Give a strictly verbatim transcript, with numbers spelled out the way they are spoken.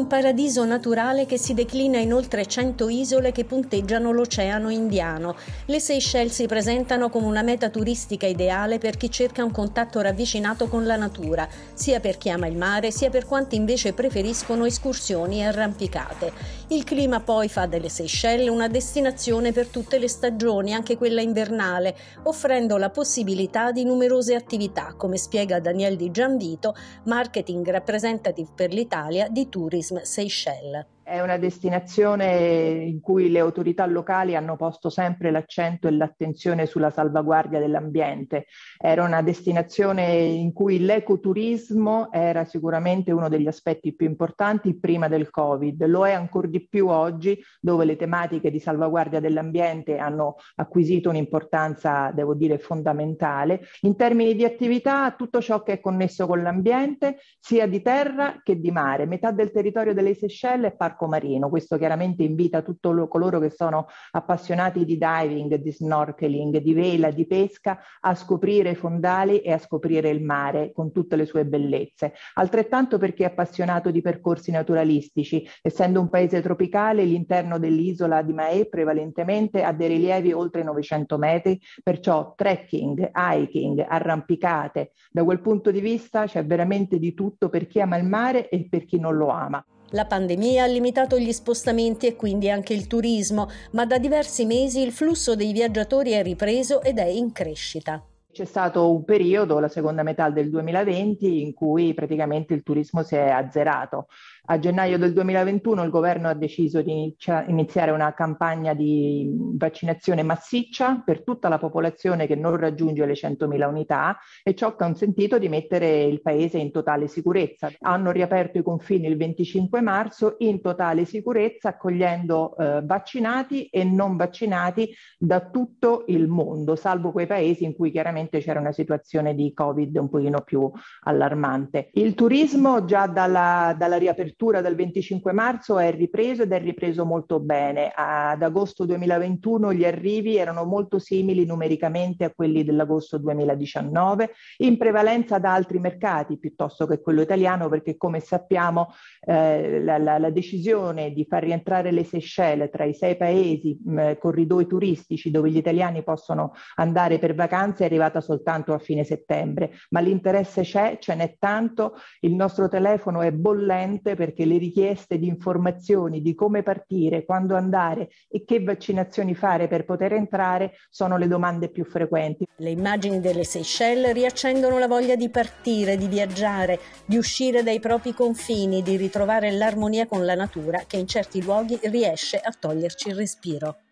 un paradiso naturale che si declina in oltre cento isole che punteggiano l'Oceano Indiano. Le Seychelles si presentano come una meta turistica ideale per chi cerca un contatto ravvicinato con la natura, sia per chi ama il mare, sia per quanti invece preferiscono escursioni e arrampicate. Il clima poi fa delle Seychelles una destinazione per tutte le stagioni, anche quella invernale, offrendo la possibilità di numerose attività, come spiega Daniel Di Gianvito, marketing representative per l'Italia di Tourism Seychelles. È una destinazione in cui le autorità locali hanno posto sempre l'accento e l'attenzione sulla salvaguardia dell'ambiente. Era una destinazione in cui l'ecoturismo era sicuramente uno degli aspetti più importanti prima del Covid. Lo è ancora di più oggi, dove le tematiche di salvaguardia dell'ambiente hanno acquisito un'importanza, devo dire, fondamentale. In termini di attività, tutto ciò che è connesso con l'ambiente, sia di terra che di mare. Metà del territorio delle Seychelles è parco marino. Questo chiaramente invita tutti coloro che sono appassionati di diving, di snorkeling, di vela, di pesca a scoprire i fondali e a scoprire il mare con tutte le sue bellezze. Altrettanto per chi è appassionato di percorsi naturalistici. Essendo un paese tropicale, l'interno dell'isola di Mahé prevalentemente ha dei rilievi oltre i novecento metri, perciò trekking, hiking, arrampicate. Da quel punto di vista c'è veramente di tutto per chi ama il mare e per chi non lo ama. La pandemia ha limitato gli spostamenti e quindi anche il turismo, ma da diversi mesi il flusso dei viaggiatori è ripreso ed è in crescita. C'è stato un periodo, la seconda metà del duemilaventi, in cui praticamente il turismo si è azzerato. A gennaio del duemilaventuno il governo ha deciso di inizia- iniziare una campagna di vaccinazione massiccia per tutta la popolazione che non raggiunge le centomila unità, e ciò ha consentito di mettere il paese in totale sicurezza. Hanno riaperto i confini il venticinque marzo in totale sicurezza, accogliendo eh, vaccinati e non vaccinati da tutto il mondo, salvo quei paesi in cui chiaramente c'era una situazione di Covid un pochino più allarmante. Il turismo già dalla, dalla riapertura dal venticinque marzo è ripreso ed è ripreso molto bene. Ad agosto duemilaventuno gli arrivi erano molto simili numericamente a quelli dell'agosto duemiladiciannove, in prevalenza da altri mercati piuttosto che quello italiano, perché come sappiamo eh, la, la, la decisione di far rientrare le Seychelles tra i sei paesi mh, corridoi turistici dove gli italiani possono andare per vacanze è arrivata soltanto a fine settembre, ma l'interesse c'è, ce n'è tanto, il nostro telefono è bollente perché le richieste di informazioni di come partire, quando andare e che vaccinazioni fare per poter entrare sono le domande più frequenti. Le immagini delle Seychelles riaccendono la voglia di partire, di viaggiare, di uscire dai propri confini, di ritrovare l'armonia con la natura che in certi luoghi riesce a toglierci il respiro.